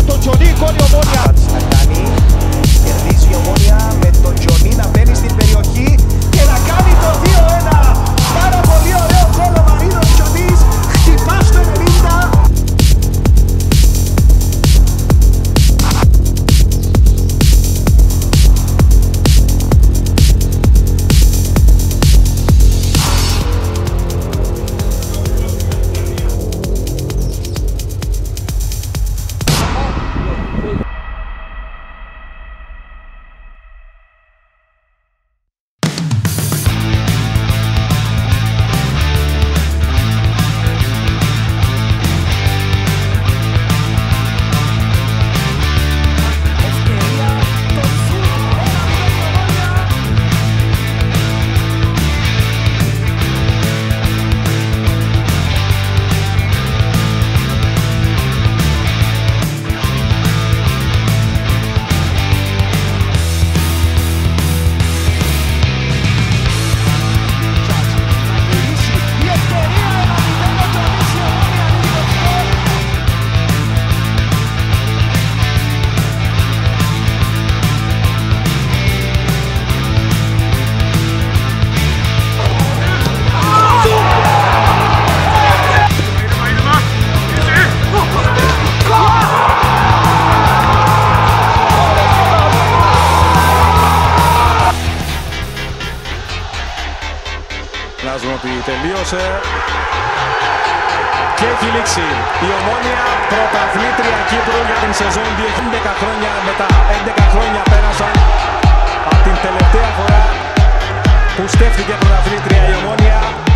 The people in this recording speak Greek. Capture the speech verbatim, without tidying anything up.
τον Τζονί, γκολ η Ομόνια. Να κάνει, κερδίζει η Ομόνια με τον Τζονί να μπαίνει στην περιοχή και να κάνει το δύο ένα. Πάρα πολύ ωραίο γκολ ο Μαρίνο Τζονίς, χτυπά στο ενενήντα. Φαντάζομαι ότι τελείωσε και έχει λήξει η Ομόνια πρωταθλήτρια Κύπρου για την σεζόν δύο χιλιάδες έντεκα χρόνια μετά. έντεκα χρόνια πέρασαν από την τελευταία φορά που στέφθηκε πρωταθλήτρια η Ομόνια.